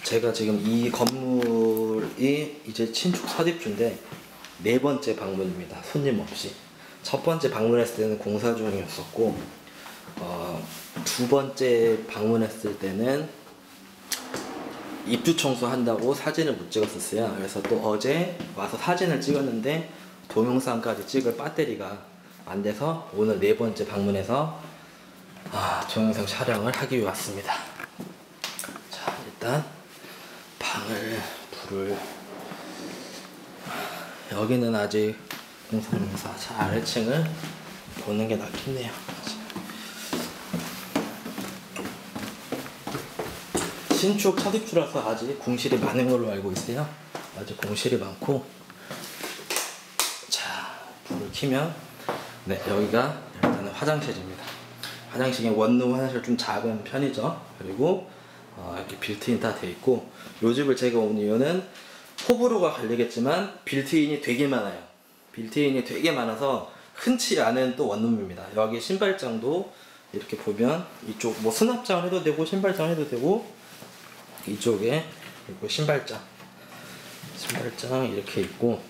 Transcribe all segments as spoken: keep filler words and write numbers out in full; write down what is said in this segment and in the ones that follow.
제가 지금 이 건물이 이제 신축 설입주인데 네 번째 방문입니다. 손님 없이. 첫 번째 방문했을 때는 공사 중이었었고, 어, 두 번째 방문했을 때는 입주 청소한다고 사진을 못 찍었었어요. 그래서 또 어제 와서 사진을 찍었는데 동영상까지 찍을 배터리가 안 돼서 오늘 네 번째 방문해서 아, 동영상 촬영을 하기 위해 왔습니다. 자, 일단 방을 불을 여기는 아직 공사하면서 아래층을 보는 게 낫겠네요. 신축 첫 입주라서 아직 공실이 많은 걸로 알고 있어요. 아직 공실이 많고, 자, 불을 켜면 네, 여기가 일단은 화장실입니다. 화장실이 원룸 화장실 좀 작은 편이죠. 그리고 어, 이렇게 빌트인 다 돼 있고, 요 집을 제가 온 이유는 호불호가 갈리겠지만 빌트인이 되게 많아요. 빌트인이 되게 많아서 흔치 않은 또 원룸입니다. 여기 신발장도 이렇게 보면 이쪽 뭐 수납장을 해도 되고 신발장을 해도 되고, 이쪽에 그리고 신발장 신발장 이렇게 있고,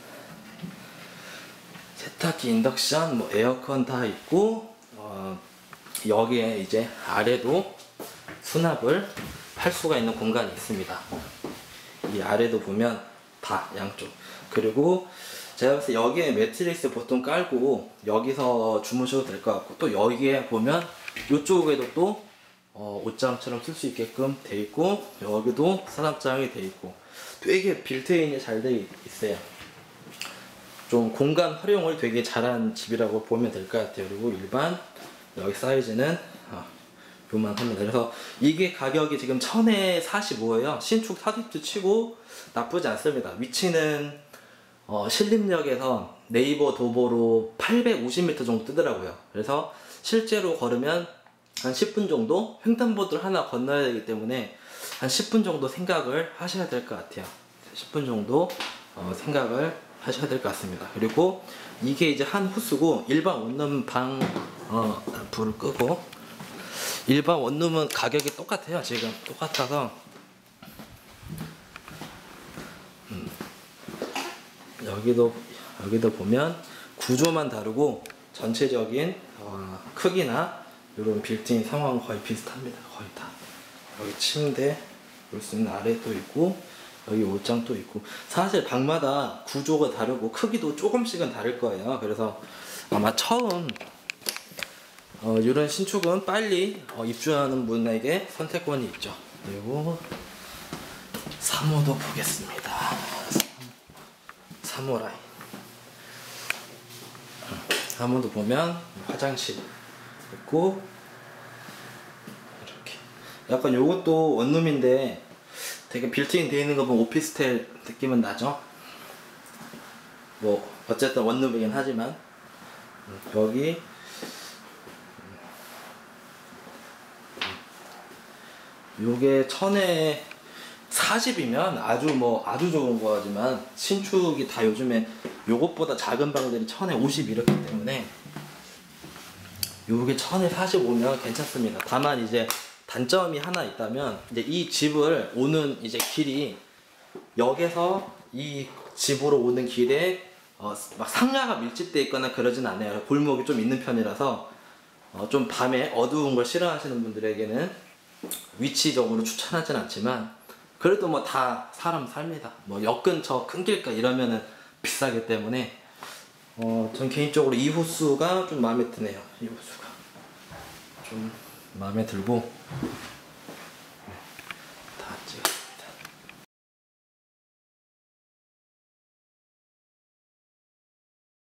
세탁기, 인덕션, 뭐 에어컨 다 있고, 어, 여기에 이제 아래도 수납을 할 수가 있는 공간이 있습니다. 이 아래도 보면 다 양쪽. 그리고 제가 봤을 때 여기에 매트리스 보통 깔고 여기서 주무셔도 될 것 같고, 또 여기에 보면 이쪽에도 또 어, 옷장처럼 쓸 수 있게끔 돼 있고, 여기도 수납장이 돼 있고, 되게 빌트인이 잘 돼 있어요. 좀 공간 활용을 되게 잘한 집이라고 보면 될 것 같아요. 그리고 일반 여기 사이즈는 어, 요만합니다. 그래서 이게 가격이 지금 천에 사십오예요. 신축 사입주 치고 나쁘지 않습니다. 위치는 어, 신림역에서 네이버 도보로 팔백오십 미터 정도 뜨더라고요. 그래서 실제로 걸으면 한 십 분 정도, 횡단보도를 하나 건너야 되기 때문에 한 십 분 정도 생각을 하셔야 될 것 같아요. 십 분 정도 어, 생각을 하셔야 될 것 같습니다. 그리고 이게 이제 한 호수고, 일반 원룸 방 어, 불을 끄고, 일반 원룸은 가격이 똑같아요. 지금 똑같아서 음. 여기도 여기도 보면 구조만 다르고 전체적인 어, 크기나 이런 빌트인 상황은 거의 비슷합니다. 거의 다. 여기 침대 볼 수 있는 아래도 있고, 여기 옷장도 있고, 사실 방마다 구조가 다르고 크기도 조금씩은 다를 거예요. 그래서 아마 처음 어, 이런 신축은 빨리 어, 입주하는 분에게 선택권이 있죠. 그리고 삼 호도 보겠습니다. 삼 호 라인. 삼 호도 보면 화장실 있고, 이렇게 약간 요것도 원룸인데 되게 빌트인 되어 있는 거 보면 오피스텔 느낌은 나죠. 뭐 어쨌든 원룸이긴 하지만, 여기 요게 천에 사십이면 아주 뭐 아주 좋은 거지만, 신축이 다 요즘에 요것보다 작은 방들이 천에 오십 이렇기 때문에 요게 천에 사십오면 괜찮습니다. 다만 이제 단점이 하나 있다면, 이제 이 집을 오는 이제 길이 역에서 이 집으로 오는 길에 어, 막 상가가 밀집돼 있거나 그러진 않아요. 골목이 좀 있는 편이라서 어, 좀 밤에 어두운 걸 싫어하시는 분들에게는 위치적으로 추천하진 않지만, 그래도 뭐 다 사람 삽니다. 뭐 역 근처 큰 길가 이러면은 비싸기 때문에 어, 전 개인적으로 이 호수가 좀 마음에 드네요. 이 호수가 좀 마음에 들고,